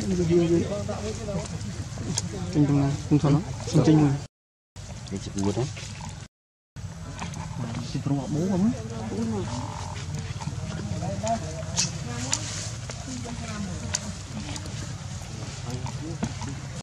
Trên trong này, không thôi nó, trên người. Để chụp mua đó. Chụp bố không?